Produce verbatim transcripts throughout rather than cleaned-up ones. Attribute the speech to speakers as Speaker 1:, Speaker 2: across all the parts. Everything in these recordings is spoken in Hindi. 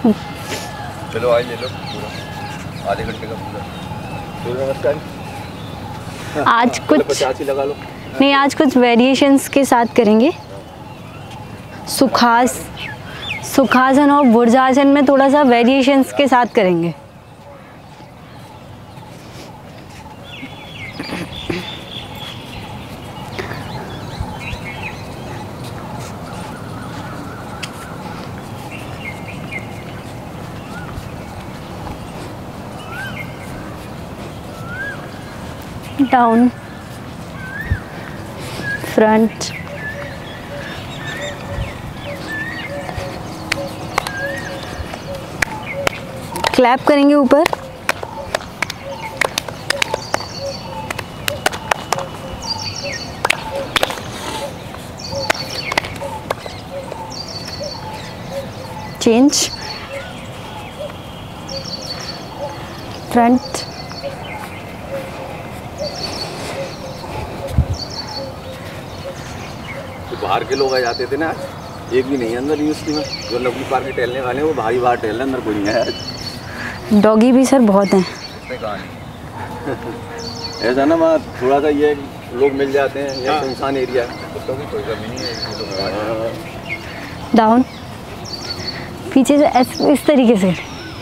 Speaker 1: चलो आज ले लो पूरा आधे घंटे का पूरा। सूर्य नमस्कार
Speaker 2: आज कुछ
Speaker 1: पचास ही लगा लो।
Speaker 2: नहीं, आज कुछ वेरिएशंस के साथ करेंगे। सुखास सुखासन और भुजंगासन में थोड़ा सा वेरिएशंस के साथ करेंगे। डाउन, फ्रंट, क्लैप करेंगे ऊपर, चेंज, फ्रंट,
Speaker 1: बाहर के लोग आ जाते थे ना, एक भी नहीं अंदर यूनिवर्सिटी में। जो नकली पार्क के टहलने वाले हैं वो भाई बाहर टहल रहे, अंदर कोई नहीं है।
Speaker 2: डॉगी भी सर बहुत हैं।
Speaker 1: इसमें कहाँ नहीं ऐसा ना, वहाँ थोड़ा सा ये लोग मिल जाते हैं, ये सुनसान एरिया है, कुत्तों की कोई कमी नहीं है।
Speaker 2: डाउन, पीछे से इस, इस तरीके से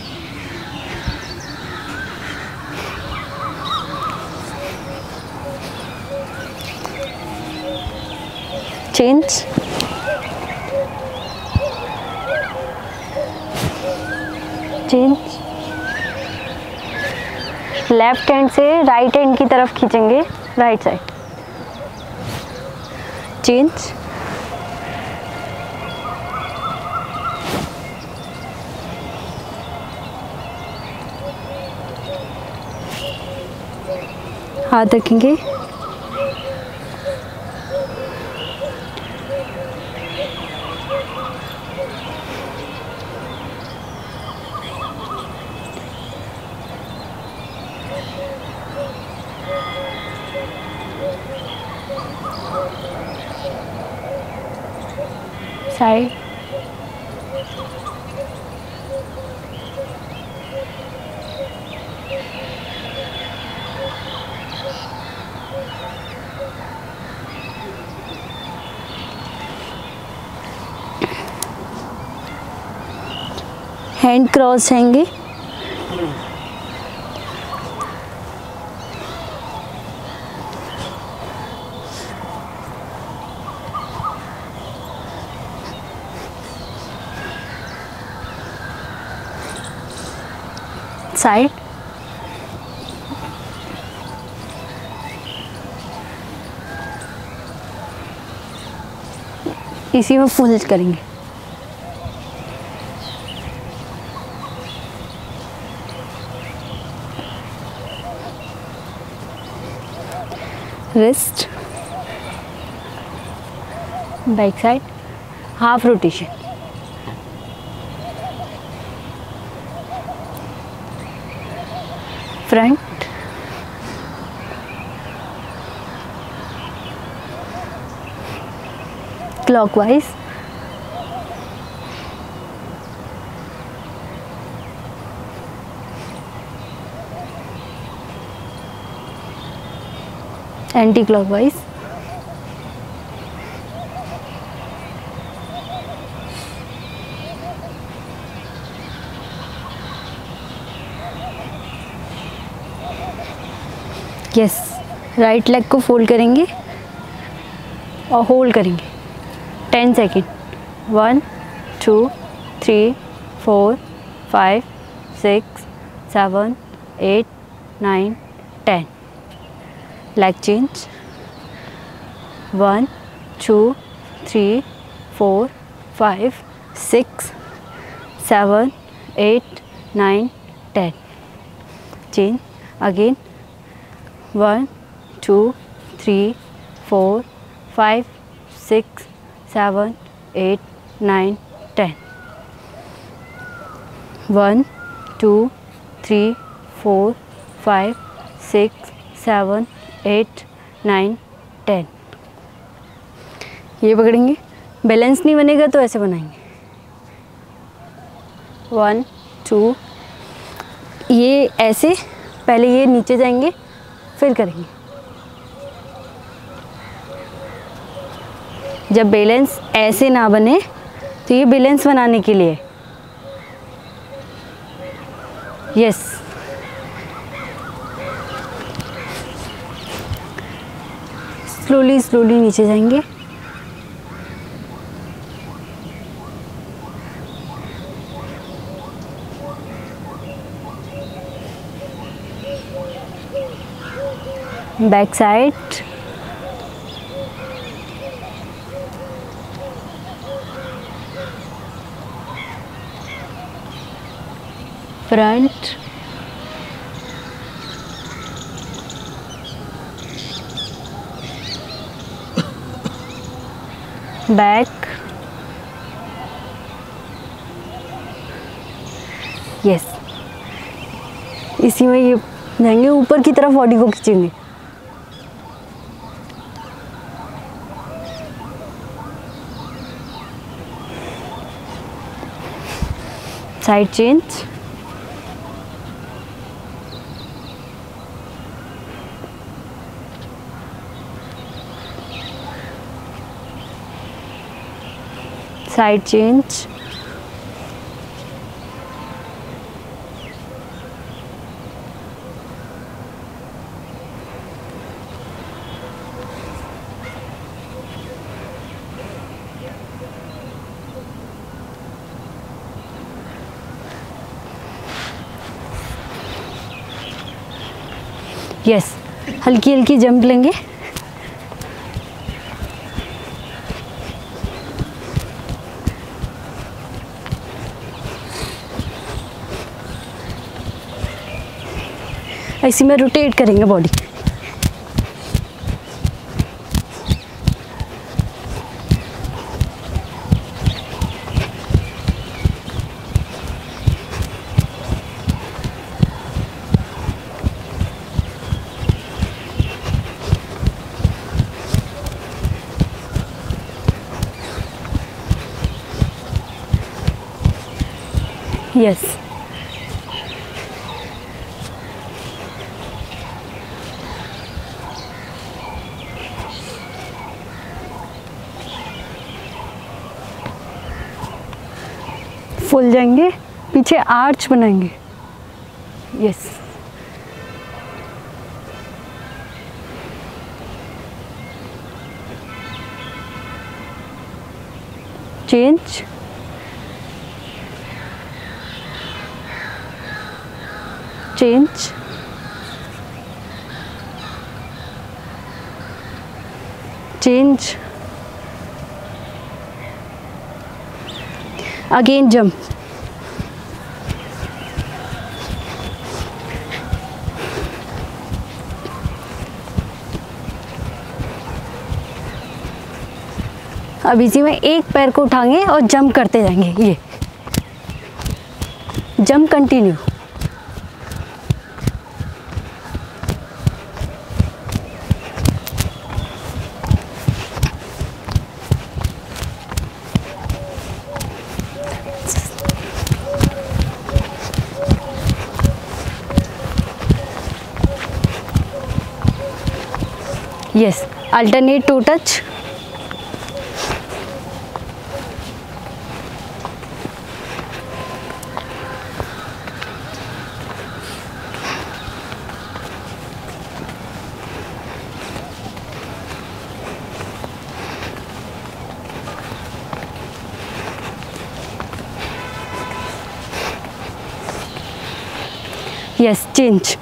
Speaker 2: चेंज, चेंज, लेफ्ट हैंड से राइट हैंड की तरफ खींचेंगे, राइट साइड, चेंज, हाथ रखेंगे, साइड, हैंड क्रॉस रहेंगे, साइड, इसी में फुल करेंगे, wrist, back side, half rotation, front, clockwise, anti clockwise, yes, right leg को फोल्ड करेंगे और होल्ड करेंगे ten second, one two three four five six seven eight nine ten, leg change, one two three four five six seven eight nine ten, change again, one two three four five six seven eight nine ten, one two three four five six seven eight nine ten. ये पकड़ेंगे, बैलेंस नहीं बनेगा तो ऐसे बनाएंगे, वन टू, ये ऐसे, पहले ये नीचे जाएंगे फिर करेंगे। जब बैलेंस ऐसे ना बने तो ये बैलेंस बनाने के लिए, यस। स्लोली स्लोली नीचे जाएंगे। Back side, front, back, yes. इसी में ये जाएंगे, ऊपर की तरफ बॉडी को खींचेंगे। Side change, side change, yes. हल्की हल्की जंप लेंगे। इसी में रोटेट करेंगे बॉडी। यस, फुल जाएंगे, पीछे आर्च बनाएंगे। Yes, change, change, change, again jump, अब इसी में एक पैर को उठाएंगे और जंप करते जाएंगे। ये jump continue. Yes, alternate toe touch. Yes, change.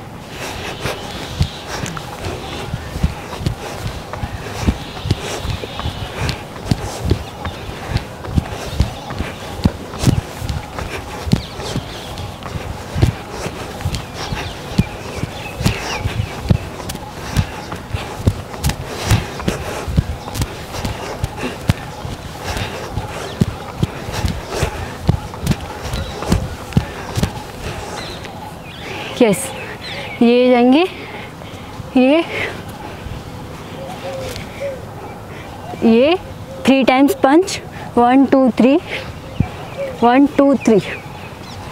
Speaker 2: Yes, ये जाएंगे, ये ये three times punch, one two three, one two three,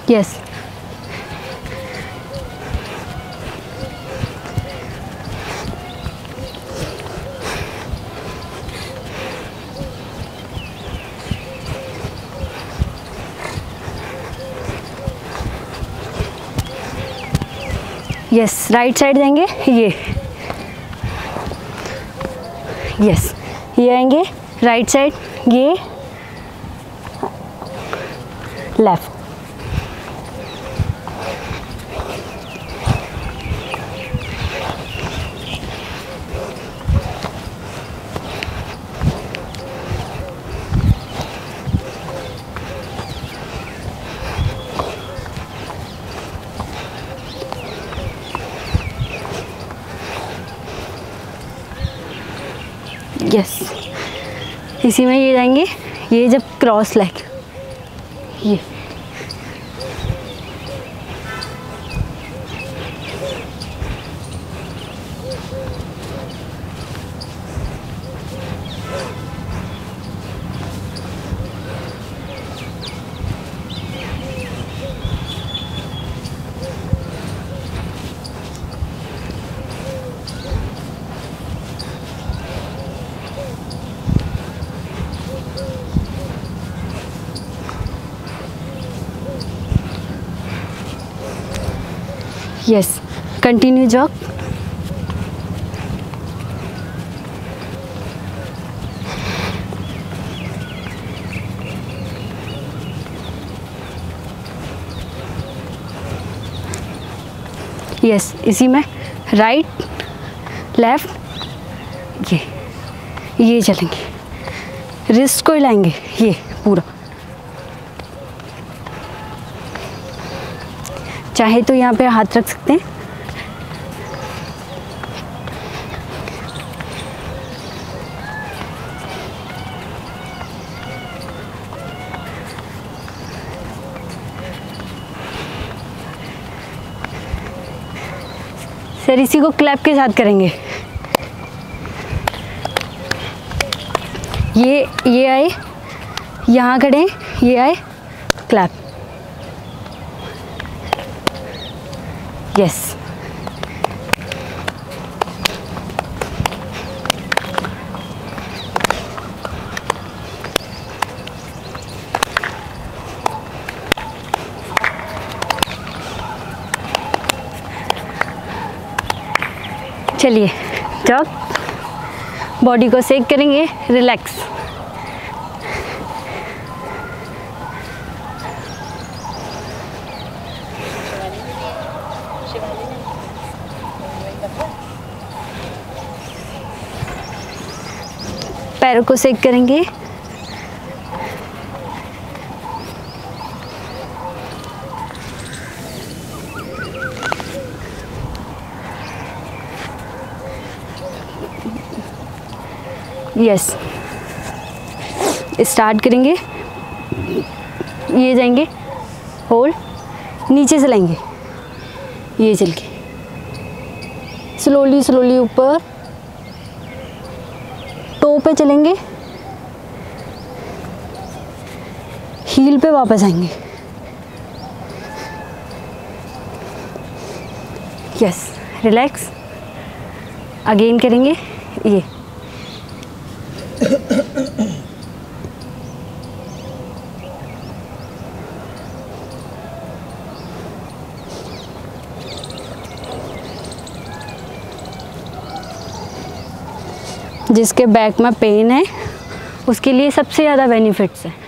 Speaker 2: yes. Yes, right side जाएंगे ये। यस, ये आएंगे राइट साइड, ये लेफ्ट। यस, इसी में ये जाएंगे, ये जब क्रॉस लेग, ये यस, कंटिन्यू जॉग। यस, इसी में राइट लेफ्ट, ये ये चलेंगे, रिस्ट को हिलाएंगे ये पूरा। चाहे तो यहाँ पे हाथ रख सकते हैं। सर इसी को क्लैप के साथ करेंगे। ये ये आए, यहाँ खड़े, ये आए, क्लैप। यस, चलिए जॉग। बॉडी को सेक करेंगे, रिलैक्स। पैरों को सेक करेंगे। यस, स्टार्ट करेंगे, ये जाएंगे, होल्ड, नीचे से लाएंगे, ये चल के स्लोली स्लोली ऊपर, टो पे चलेंगे, हील पे वापस आएंगे। यस, रिलैक्स, अगेन करेंगे ये। जिसके बैक में पेन है उसके लिए सबसे ज़्यादा बेनिफिट्स है।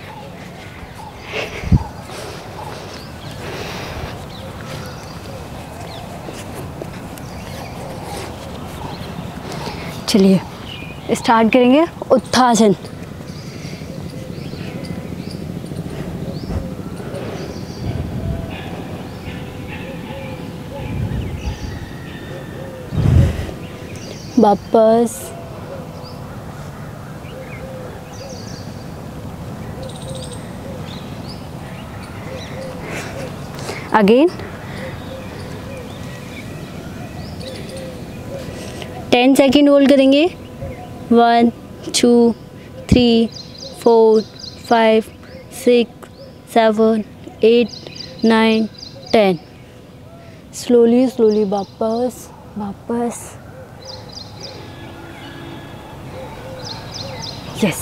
Speaker 2: चलिए स्टार्ट करेंगे उत्थासन। वापस अगेन, टेन सेकेंड होल्ड करेंगे। One two three four five six seven eight nine, ten. Slowly slowly वापस वापस। यस।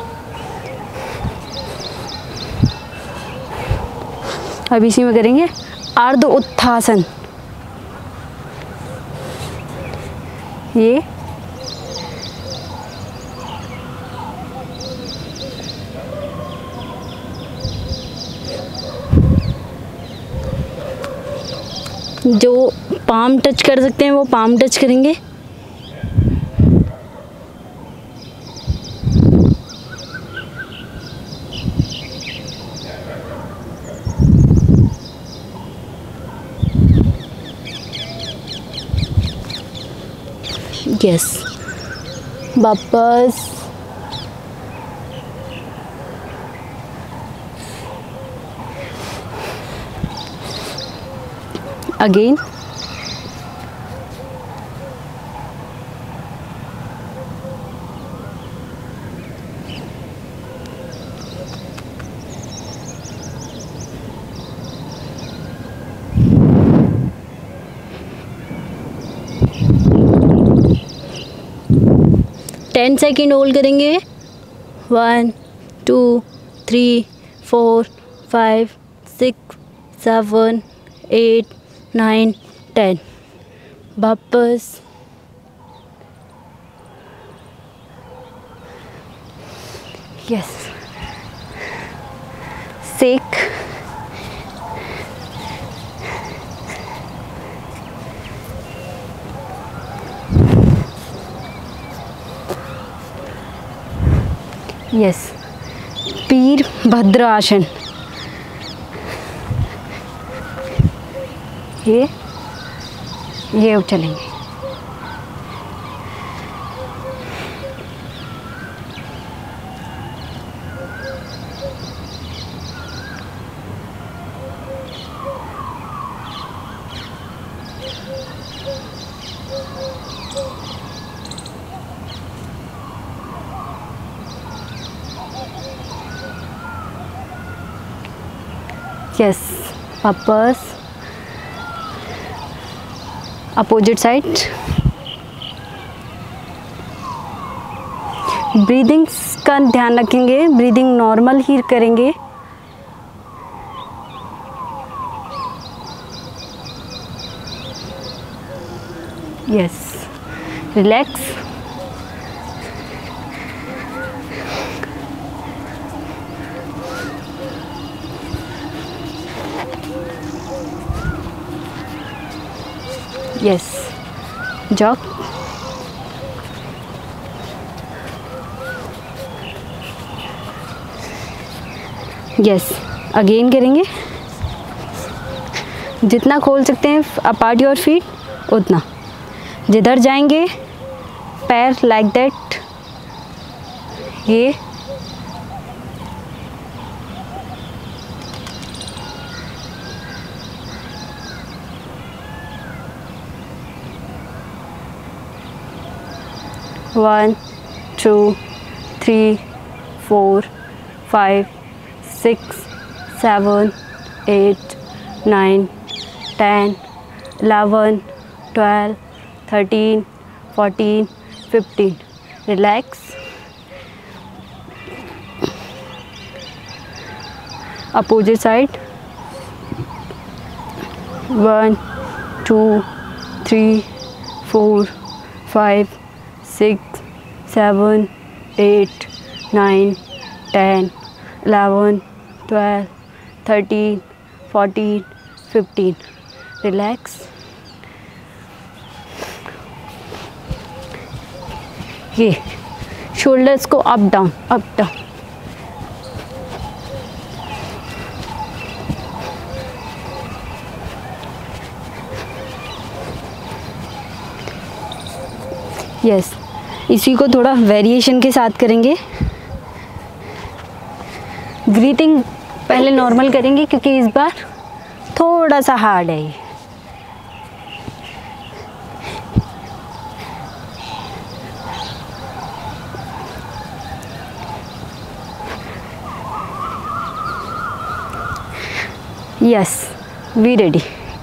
Speaker 2: अब इसी में करेंगे अर्ध उत्थासन। ये जो पाम टच कर सकते हैं वो पाम टच करेंगे। यस, वापस। अगेन। टेन सेकेंड होल्ड करेंगे। One, two, three, four, five, six, seven, eight, nine, ten. वापस। यस। सेक। यस, वीर भद्र आसन। ये ये चलेंगे। यस, वापस अपोजिट साइड। ब्रीदिंग का ध्यान रखेंगे, ब्रीदिंग नॉर्मल ही करेंगे। Yes, relax. Yes, job. Yes, again करेंगे। जितना खोल सकते हैं अपार्ट योर फीट उतना। जिधर जाएंगे पैर लाइक दैट। ये one, two, three, four, five, six, seven, eight, nine, ten, eleven, twelve, thirteen, fourteen, fifteen. Relax. Opposite side. One, two, three, four, five, six, seven, eight, nine, ten, eleven, twelve, thirteen, fourteen, fifteen. Relax. ये शोल्डर्स को up down up down. Yes, इसी को थोड़ा वेरिएशन के साथ करेंगे। ब्रीथिंग पहले नॉर्मल करेंगे क्योंकि इस बार थोड़ा सा हार्ड है ये। Yes, we ready.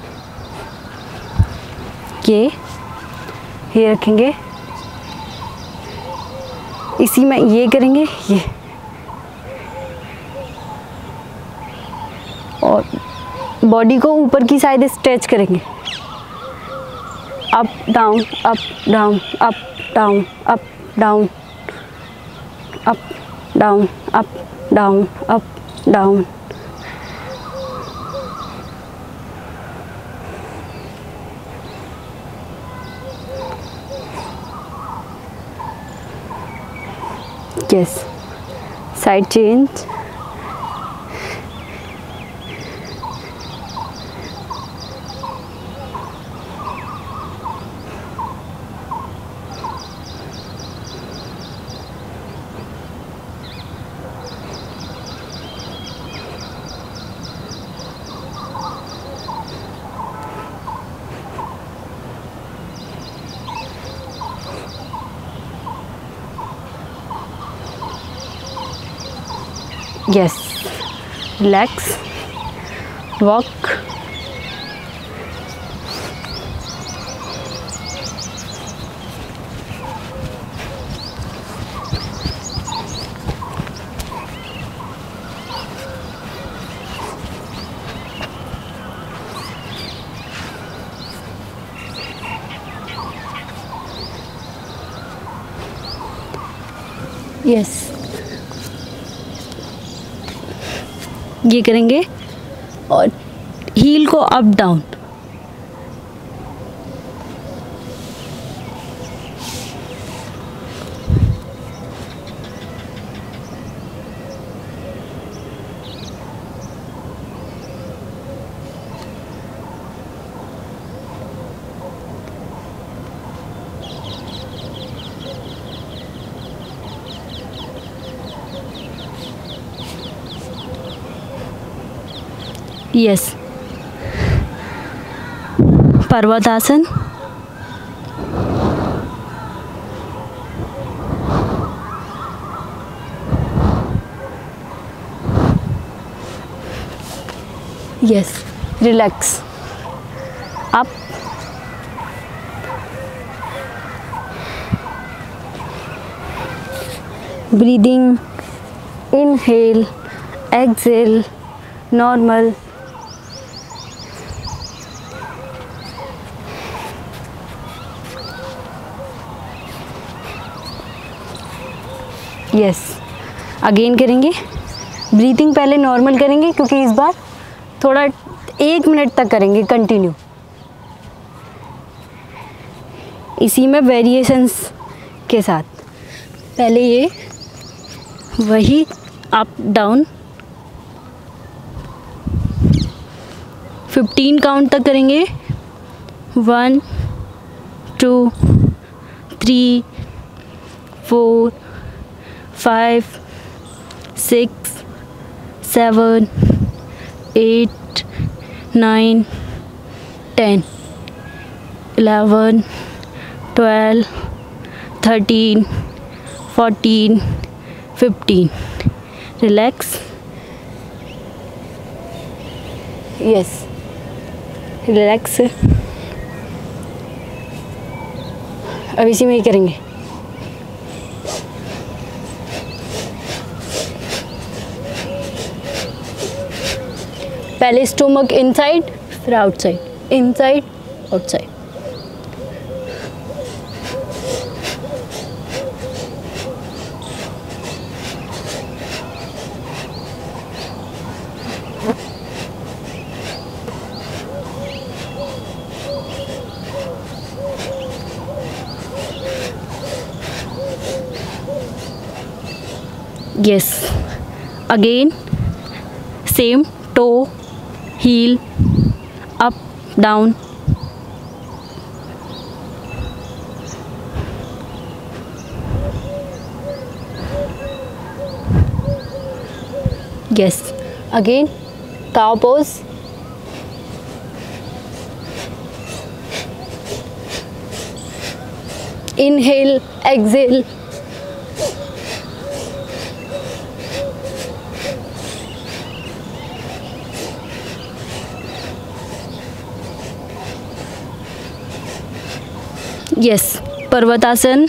Speaker 2: ये ये रखेंगे, इसी में ये करेंगे, ये और बॉडी को ऊपर की साइड स्ट्रेच करेंगे। Up down, up down, up down, up down, up down, up down, up down. Yes, side change. Yes, relax, walk. Yes. ये करेंगे और हील को अप डाउन। यस, पर्वतासन। Yes, relax, up, breathing, inhale, exhale, normal. Yes, again करेंगे। ब्रीथिंग पहले नॉर्मल करेंगे क्योंकि इस बार थोड़ा एक मिनट तक करेंगे कंटिन्यू। इसी में वेरिएशंस के साथ पहले ये वही अप डाउन फिफ्टीन काउंट तक करेंगे। One, two, three, four, five, six, seven, eight, nine, ten, eleven, twelve, thirteen, fourteen, fifteen. Relax. Yes, relax. अब इसी में ही करेंगे। पहले स्टोमक इनसाइड, फिर outside, inside, outside. Yes, again same, toe, heel, up, down. Yes, again cow pose. Inhale, exhale. Yes, पर्वतासन।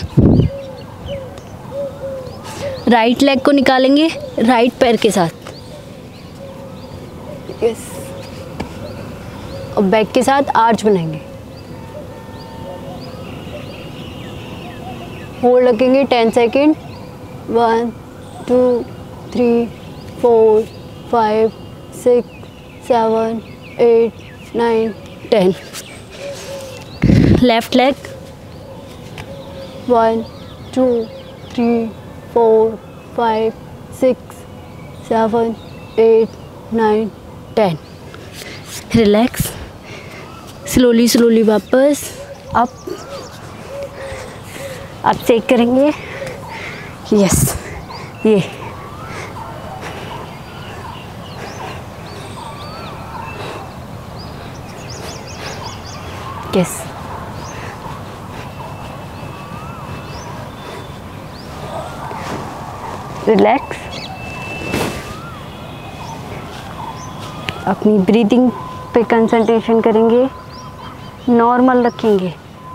Speaker 2: राइट लेग को निकालेंगे राइट पैर के साथ, यस, और बैक के साथ आर्च बनाएंगे। होल्ड रखेंगे ten second. One two three four five six seven eight nine ten. Left leg. One two three four five six seven eight nine ten. Relax. Slowly slowly वापस अप। आप चेक करेंगे, यस, ये यस। रिलैक्स। अपनी ब्रीदिंग पे कंसंट्रेशन करेंगे, नॉर्मल रखेंगे।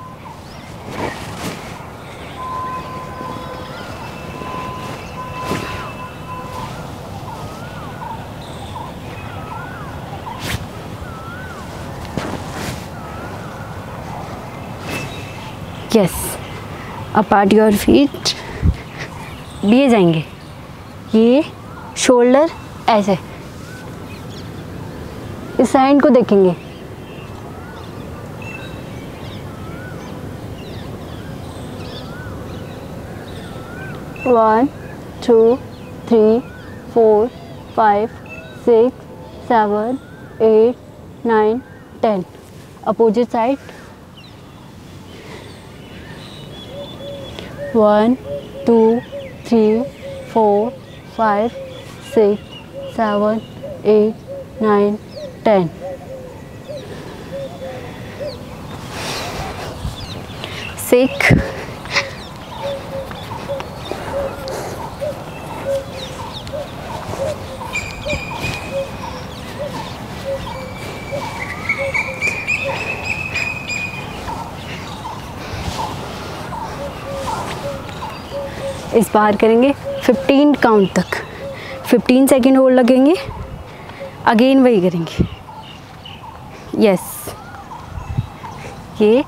Speaker 2: यस, अपार्ट योर फीट, दिए जाएंगे। ये शोल्डर ऐसे इस साइड को देखेंगे। One two three four five six seven eight nine ten. Opposite side. One two three four five six seven eight nine ten. Six. इस बार करेंगे फिफ्टीन काउंट तक। फिफ्टीन सेकेंड होल्ड लगेंगे, अगेन वही करेंगे। यस, ये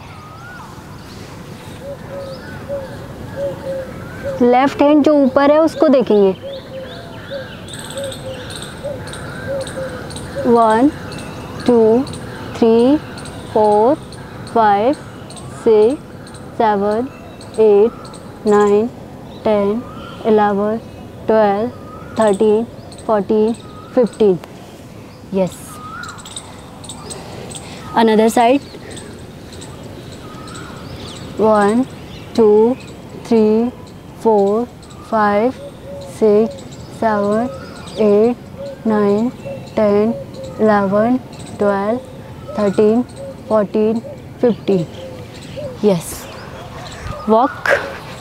Speaker 2: लेफ्ट हैंड जो ऊपर है उसको देखेंगे। One two three four five six seven eight nine ten eleven twelve thirteen fourteen fifteen. Yes, another side. One two three four five six seven eight nine ten eleven twelve thirteen fourteen fifteen. Yes, walk.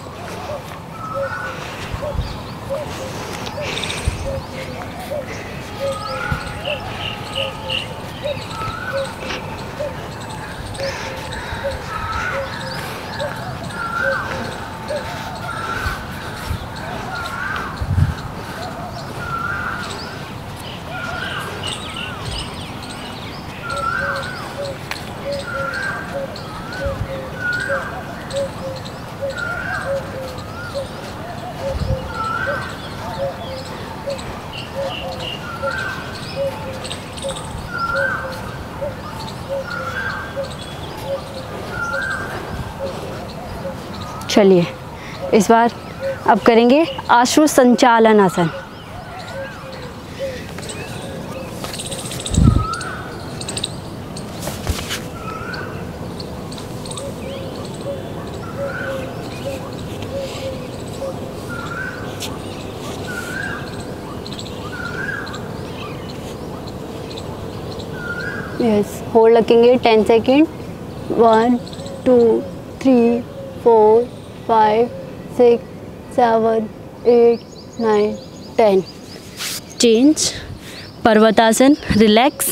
Speaker 2: चलिए, इस बार अब करेंगे आश्रु संचालन आसन। यस, होल्ड रखेंगे ten second. One two three four five six seven eight nine ten. Change. पर्वतासन। रिलैक्स।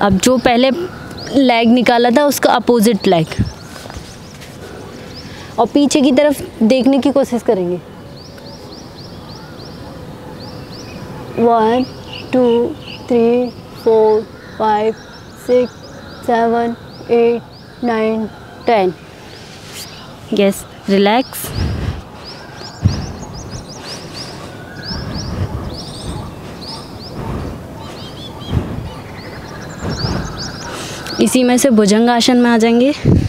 Speaker 2: अब जो पहले लेग निकाला था उसका अपोजिट लेग, और पीछे की तरफ देखने की कोशिश करेंगे। One two three four five six seven eight nine ten. Yes, relax. इसी में से भुजंगासन में आ जाएंगे।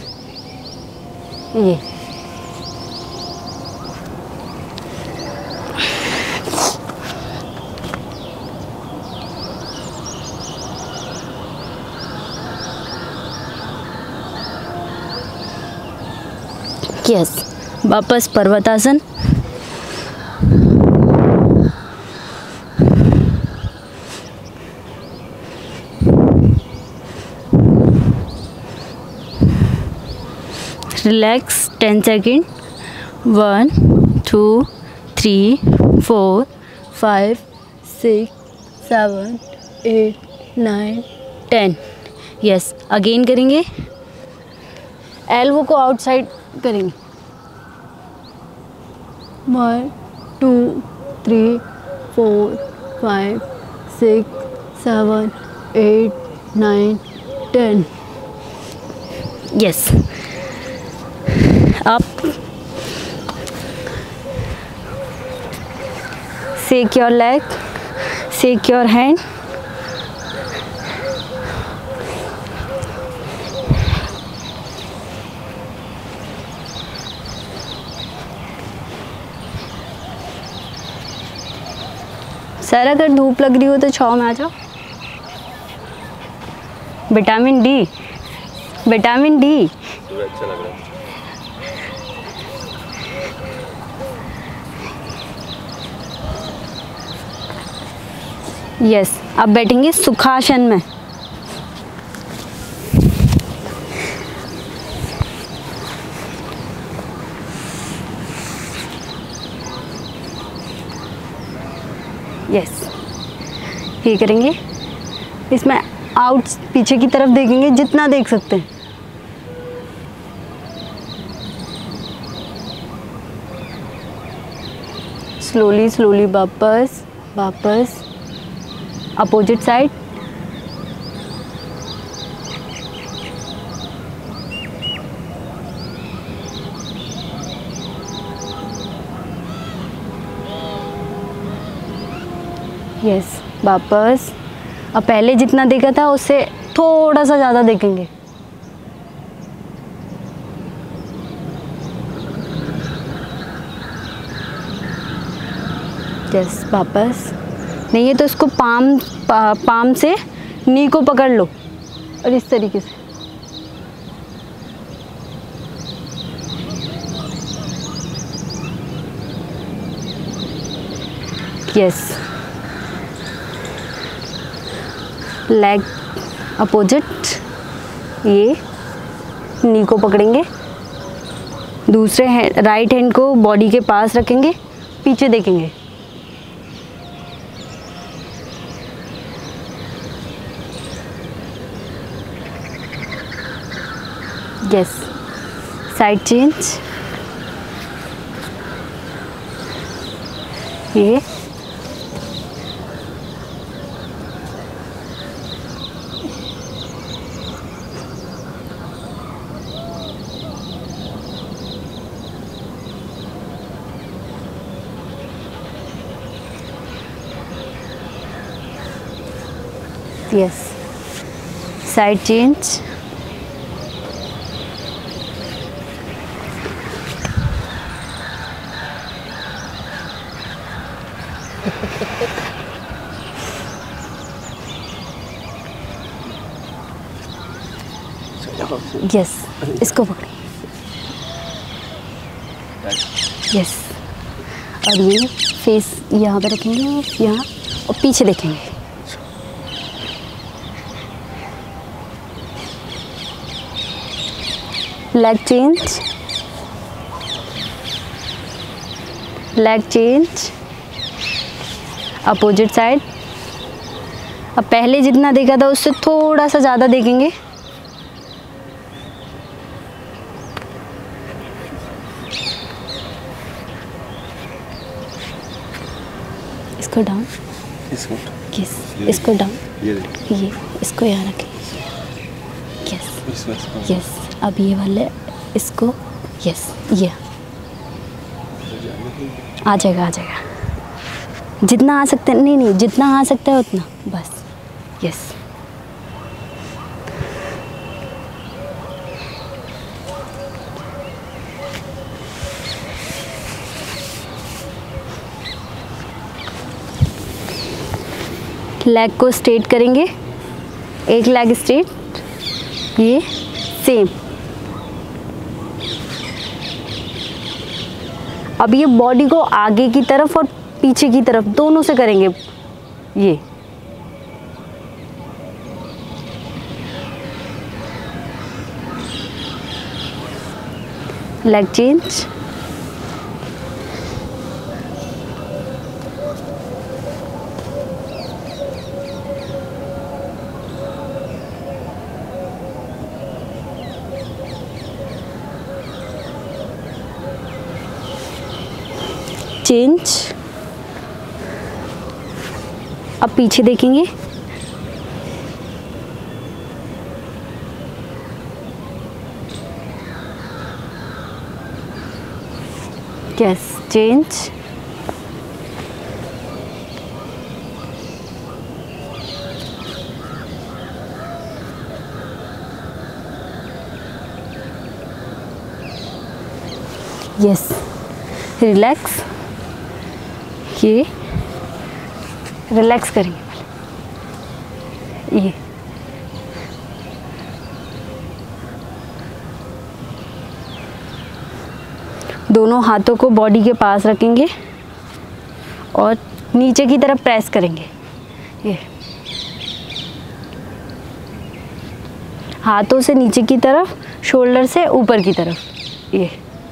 Speaker 2: ये यस, वापस parvatasana. Relax ten second. One two three four five six seven eight nine ten. Yes, again करेंगे। एल्बो को आउटसाइड करेंगे। One two three four five six seven eight nine ten. Yes, up, shake your leg, shake your hand, sir अगर धूप लग रही हो तो छाँव में आ जाओ। Vitamin D, vitamin D.
Speaker 1: अच्छा लग रहा है।
Speaker 2: यस, अब बैठेंगे सुखासन में। यस, ये करेंगे। इसमें आउट पीछे की तरफ देखेंगे जितना देख सकते हैं। स्लोली स्लोली वापस वापस अपोजिट साइड। यस, वापस। अब पहले जितना देखा था उससे थोड़ा सा ज़्यादा देखेंगे। यस, वापस। नहीं है तो इसको पाम पा, पाम से नी को पकड़ लो और इस तरीके से। यस, लेग अपोजिट, ये नी को पकड़ेंगे, दूसरे हैंड राइट हैंड को बॉडी के पास रखेंगे, पीछे देखेंगे। Yes, side change. ये यस, साइड चेंज। यस, इसको पकड़े। यस, और ये फेस यहाँ पे रखेंगे, यहाँ, और पीछे देखेंगे। Leg change, leg change, opposite side, अब पहले जितना देखा था उससे थोड़ा सा ज़्यादा देखेंगे। इसको डाउन,
Speaker 1: इसको
Speaker 2: यस, इसको डाउन,
Speaker 1: ये
Speaker 2: ये इसको यहाँ रखें, यस यस। अब ये वाले इसको, यस, ये आ जाएगा, आ जाएगा। जितना आ सकता है, नहीं नहीं जितना आ सकता है उतना, बस, यस। लेग को स्ट्रेट करेंगे, एक लेग स्ट्रेट, ये सेम। अब ये बॉडी को आगे की तरफ और पीछे की तरफ दोनों से करेंगे, ये लेग चेंज, चेंज। अब पीछे देखेंगे, यस, चेंज, यस, रिलैक्स, ये रिलैक्स करेंगे ये, दोनों हाथों को बॉडी के पास रखेंगे और नीचे की तरफ प्रेस करेंगे, ये हाथों से नीचे की तरफ, शोल्डर से ऊपर की तरफ, ये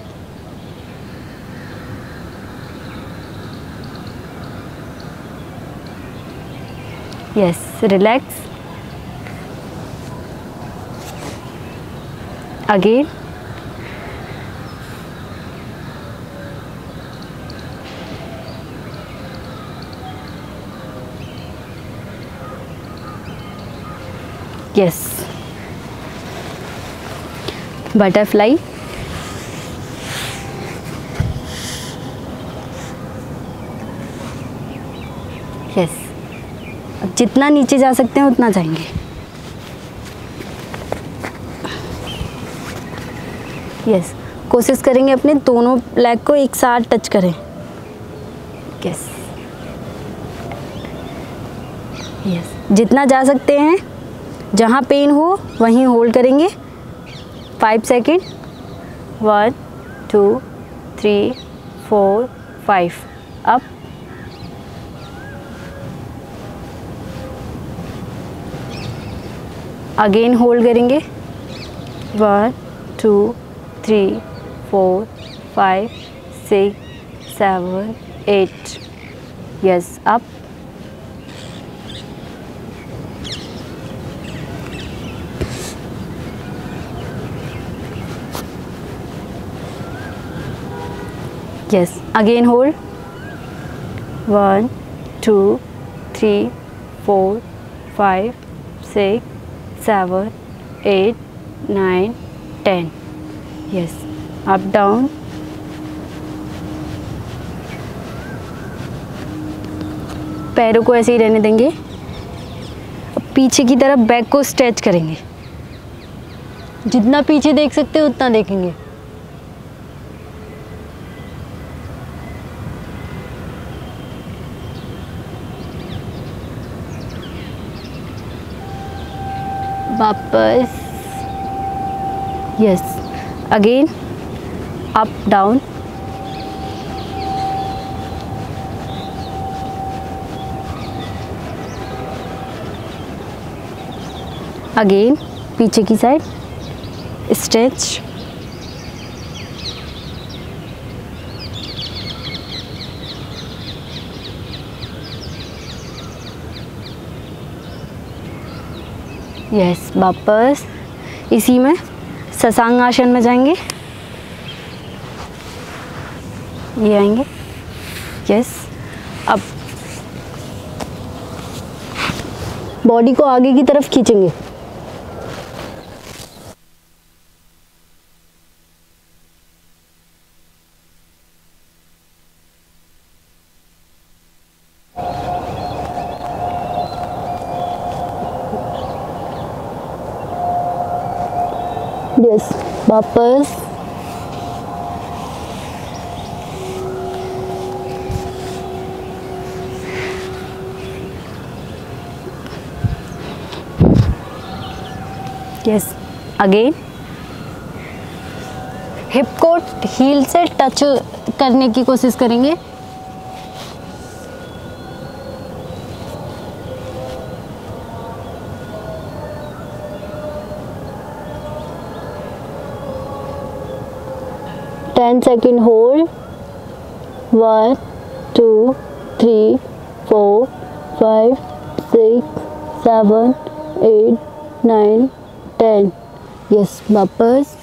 Speaker 2: yes, relax, again, yes, butterfly, yes. अब जितना नीचे जा सकते हैं उतना जाएंगे, यस। कोशिश करेंगे अपने दोनों लेग को एक साथ टच करें, यस यस। जितना जा सकते हैं, जहाँ पेन हो वहीं होल्ड करेंगे, five second, one two three four five, up, again hold करेंगे, one two three four five six seven eight, yes, up, yes, again hold, one two three four five six seven eight nine ten, yes, up down, पैरों को ऐसे ही रहने देंगे। अब पीछे की तरफ बैक को स्ट्रेच करेंगे, जितना पीछे देख सकते हैं उतना देखेंगे, वापस, yes, again, up down, again पीछे की साइड स्ट्रेच, यस, वापस इसी में शशांक आसन में जाएंगे, ये आएंगे। यस, अब बॉडी को आगे की तरफ खींचेंगे। यस, वापस यस, अगेन हिप को हील से टच करने की कोशिश करेंगे। Ten second hold. One, two, three, four, five, six, seven, eight, nine, ten. Yes, वापस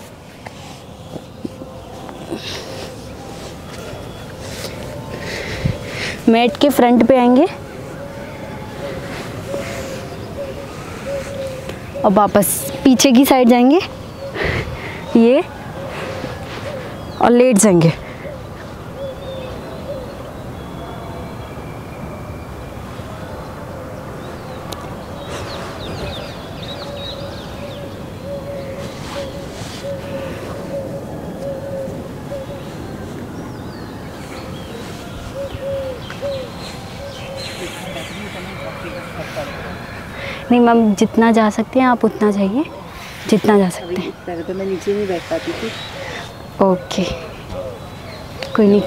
Speaker 2: मैट के फ्रंट पे आएंगे और वापस पीछे की साइड जाएंगे, ये, और लेट जाएंगे। नहीं मैम, जितना जा सकते हैं आप उतना जाइए, जितना जा सकते हैं।
Speaker 3: पहले तो मैं नीचे नहीं बैठ पाती थी।
Speaker 2: ओके, कोई नहीं,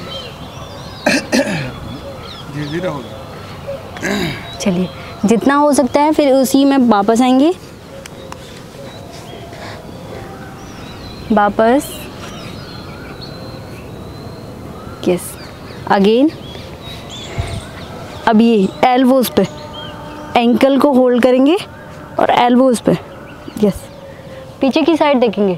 Speaker 4: धीरे धीरे होगा।
Speaker 2: चलिए जितना हो सकता है, फिर उसी में वापस आएंगे, वापस। Yes, again. अब ये एल्बोज पे, एंकल को होल्ड करेंगे और एल्बोज पे, यस, पीछे की साइड देखेंगे।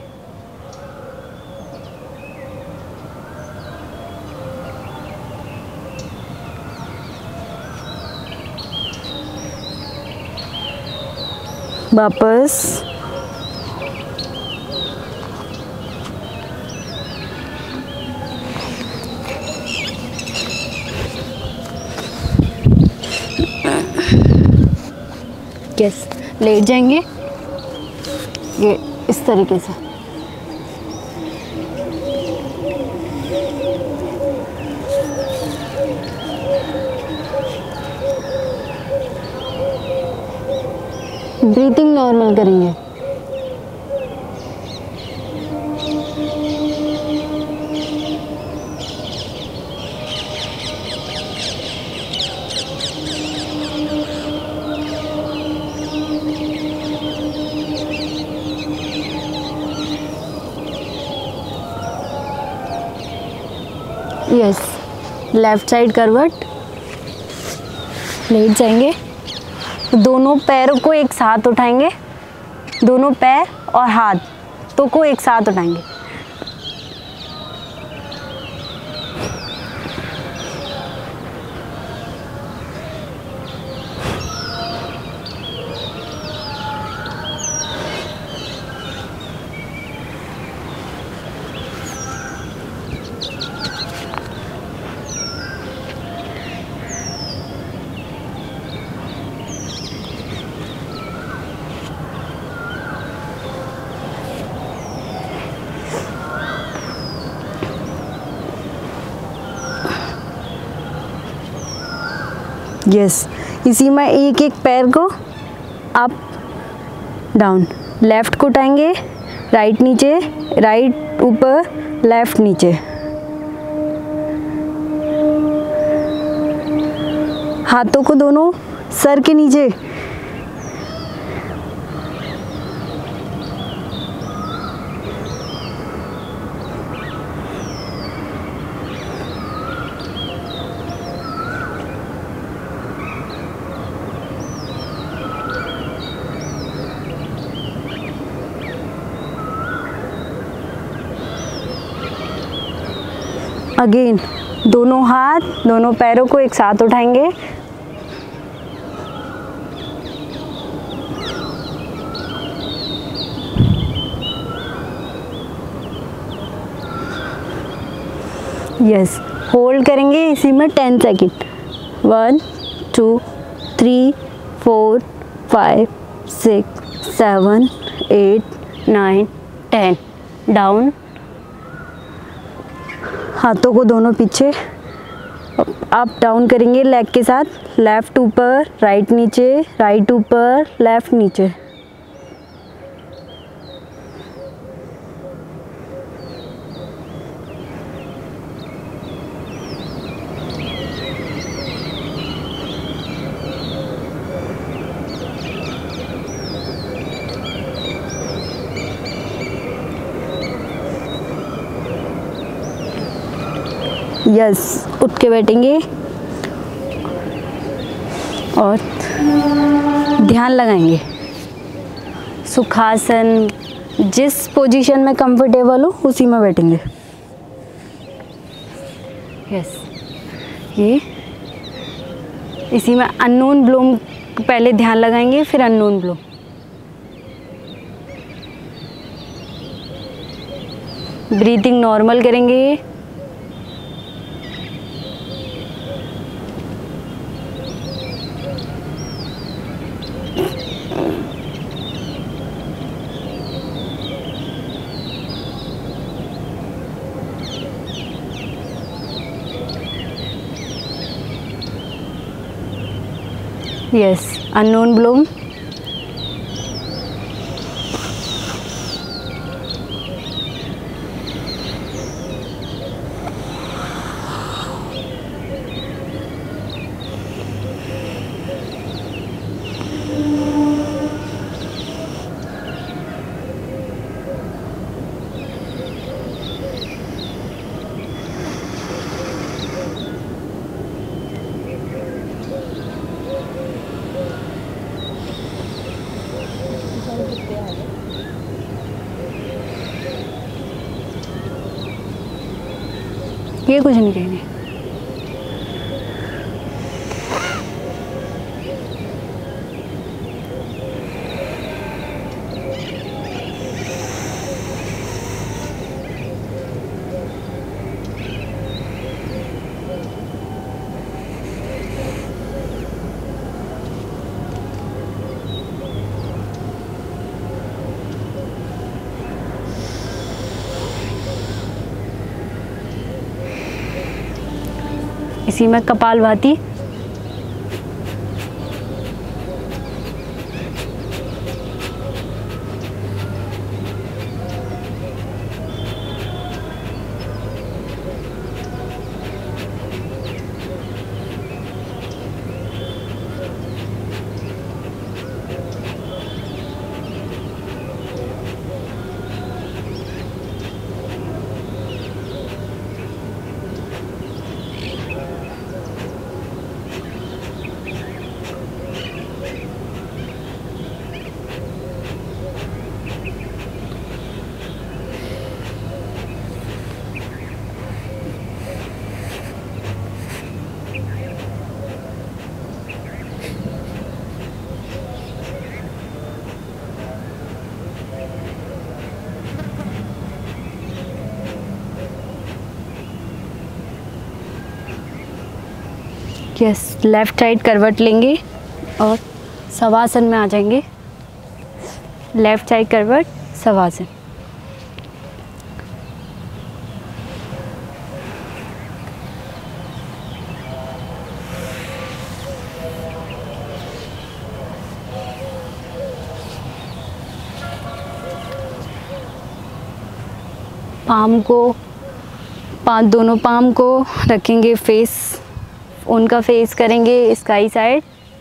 Speaker 2: वापस, यस, लेट जाएंगे ये इस तरीके से। ब्रीथिंग नॉर्मल करेंगे। यस, लेफ्ट साइड करवट, लेट जाएंगे। दोनों पैरों को एक साथ उठाएंगे, दोनों पैर और हाथ तो को एक साथ उठाएंगे। यस, इसी में एक एक पैर को अप डाउन, लेफ्ट को उठाएंगे, राइट नीचे, राइट ऊपर, लेफ्ट नीचे। हाथों को दोनों सर के नीचे, अगेन दोनों हाथ दोनों पैरों को एक साथ उठाएंगे। यस, होल्ड करेंगे इसी में ten second. One two three four five six seven eight nine ten. Down, हाथों को दोनों पीछे, अप डाउन करेंगे लेग के साथ। लेफ़्ट ऊपर, राइट नीचे, राइट ऊपर, लेफ़्ट नीचे। यस, उठ के बैठेंगे और ध्यान लगाएंगे। सुखासन, जिस पोजीशन में कंफर्टेबल हो उसी में बैठेंगे। यस, ये इसी में अननोन ब्लोम पहले ध्यान लगाएंगे, फिर अननोन ब्लोम। ब्रीथिंग नॉर्मल करेंगे। यस, अननोन ब्लोम। ये कुछ नहीं कहेंगे। इसी में कपालभाति। यस, लेफ़्ट साइड करवट लेंगे और शवासन में आ जाएंगे। लेफ़्ट साइड करवट, शवासन। पाम को, पांच दोनों पाम को रखेंगे फेस, उनका फेस करेंगे sky side.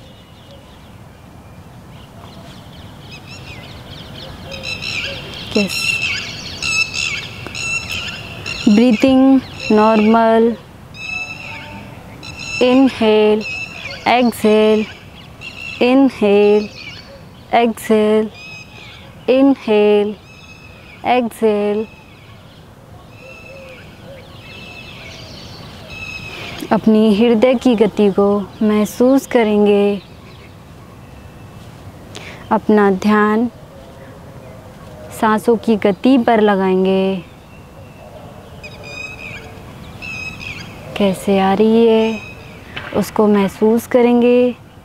Speaker 2: Yes, breathing normal. Inhale, exhale, inhale, exhale, inhale, exhale. अपनी हृदय की गति को महसूस करेंगे। अपना ध्यान सांसों की गति पर लगाएंगे। कैसे आ रही है उसको महसूस करेंगे।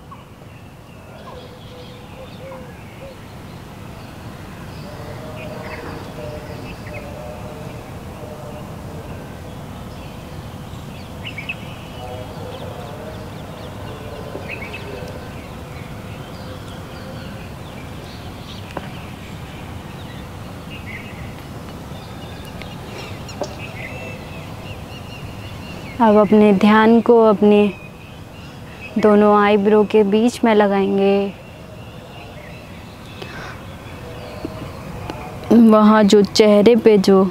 Speaker 2: अब अपने ध्यान को अपने दोनों आईब्रो के बीच में लगाएंगे। वहाँ जो चेहरे पे जो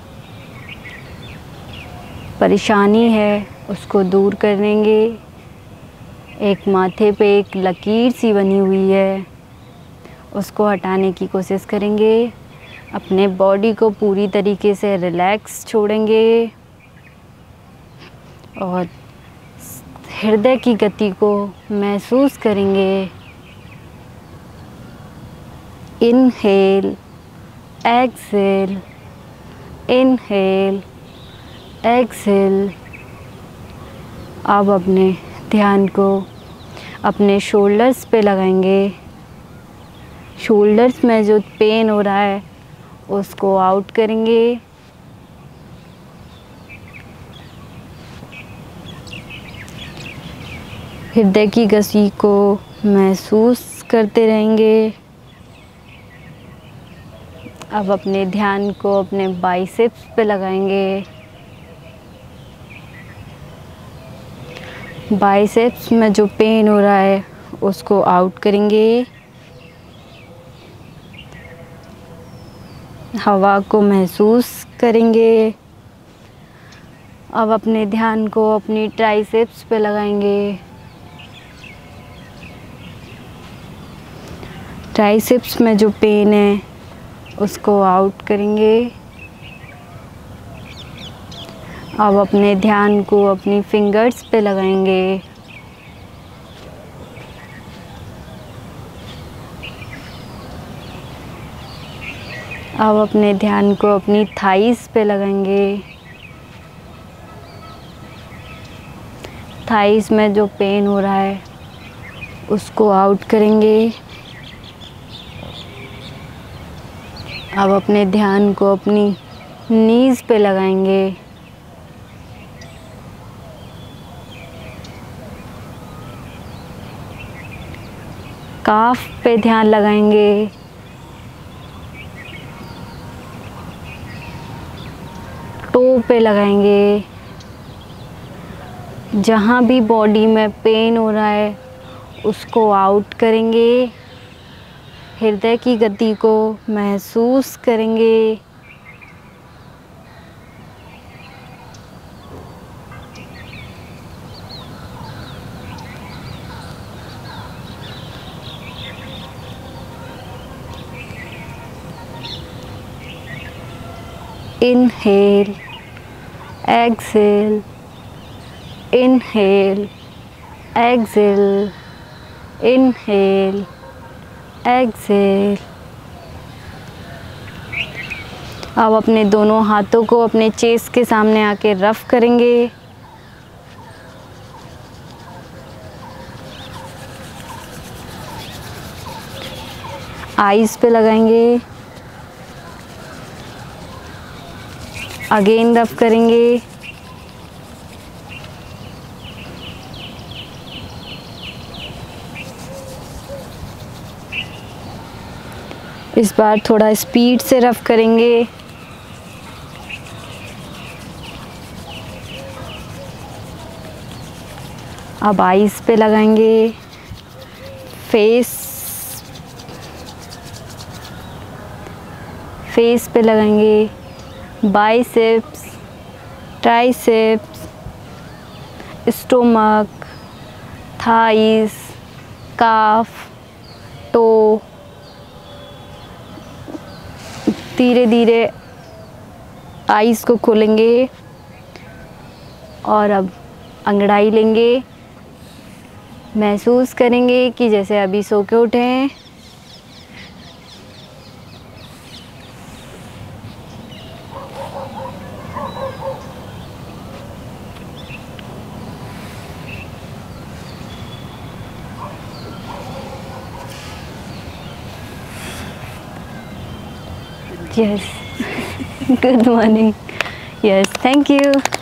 Speaker 2: परेशानी है उसको दूर कर देंगे। एक माथे पे एक लकीर सी बनी हुई है उसको हटाने की कोशिश करेंगे। अपने बॉडी को पूरी तरीके से रिलैक्स छोड़ेंगे और हृदय की गति को महसूस करेंगे। Inhale, exhale, inhale, exhale. अब अपने ध्यान को अपने शोल्डर्स पे लगाएंगे। शोल्डर्स में जो पेन हो रहा है उसको आउट करेंगे। हृदय की गति को महसूस करते रहेंगे। अब अपने ध्यान को अपने बाइसेप्स पे लगाएंगे। बाइसेप्स में जो पेन हो रहा है उसको आउट करेंगे। हवा को महसूस करेंगे। अब अपने ध्यान को अपनी ट्राइसेप्स पे लगाएंगे। ट्राइसेप्स में जो पेन है उसको आउट करेंगे। अब अपने ध्यान को अपनी फिंगर्स पे लगाएंगे। अब अपने ध्यान को अपनी थाइस पे लगाएंगे। थाइस में जो पेन हो रहा है उसको आउट करेंगे। अब अपने ध्यान को अपनी नीज़ पे लगाएंगे। काफ पे ध्यान लगाएंगे। टो पे लगाएंगे। जहाँ भी बॉडी में पेन हो रहा है उसको आउट करेंगे। हृदय की गति को महसूस करेंगे। Inhale, exhale, inhale, exhale, inhale, exhale. अब अपने दोनों हाथों को अपने चेस्ट के सामने आके रफ करेंगे। आईज पे लगाएंगे। अगेन रफ करेंगे। इस बार थोड़ा स्पीड से रफ करेंगे। अब आईज पे लगाएंगे। फेस फेस पे लगाएंगे। Biceps, triceps, stomach, thighs, calf, toe. धीरे धीरे आईज को खोलेंगे और अब अंगड़ाई लेंगे, महसूस करेंगे कि जैसे अभी सो के उठे हैं। Yes. Good morning. Yes, thank you.